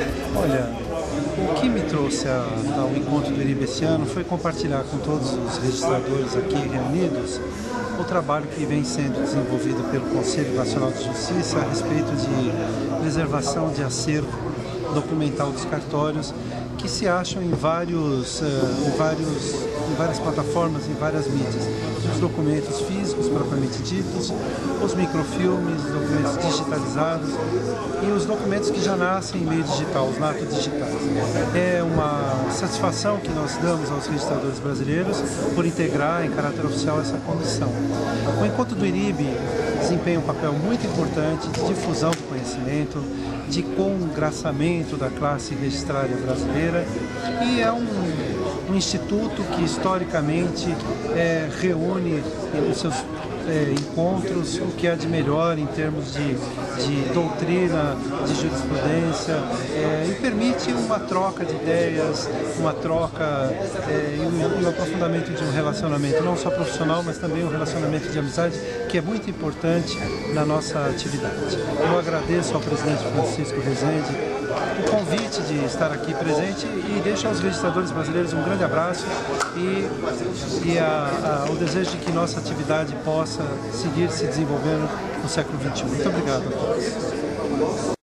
Olha, o que me trouxe ao encontro do IRIB esse ano foi compartilhar com todos os registradores aqui reunidos o trabalho que vem sendo desenvolvido pelo Conselho Nacional de Justiça a respeito de preservação de acervo documental dos cartórios que se acham em várias plataformas, em várias mídias. Os documentos físicos propriamente ditos, os microfilmes, os documentos digitalizados e os documentos que já nascem em meio digital, os natos digitais. É uma satisfação que nós damos aos registradores brasileiros por integrar em caráter oficial essa condição. O encontro do IRIB desempenha um papel muito importante de difusão do conhecimento, de congraçamento da classe registrária brasileira e é um instituto que historicamente reúne nos seus encontros o que há de melhor em termos de doutrina, de jurisprudência e permite uma troca de ideias, uma troca e um aprofundamento de um relacionamento não só profissional, mas também um relacionamento de amizade que é muito importante na nossa atividade. Eu agradeço ao presidente Francisco Rezende o convite de estar aqui presente e deixo aos registradores brasileiros um grande abraço e o desejo de que nossa atividade possa seguir se desenvolvendo no século XXI. Muito obrigado a todos.